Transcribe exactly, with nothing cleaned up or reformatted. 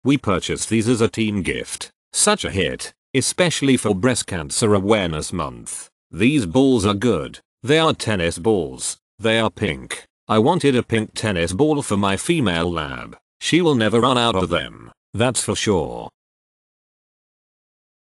We purchased these as a team gift. Such a hit, especially for Breast Cancer Awareness Month. These balls are good. They are tennis balls. They are pink. I wanted a pink tennis ball for my female lab. She will never run out of them, that's for sure.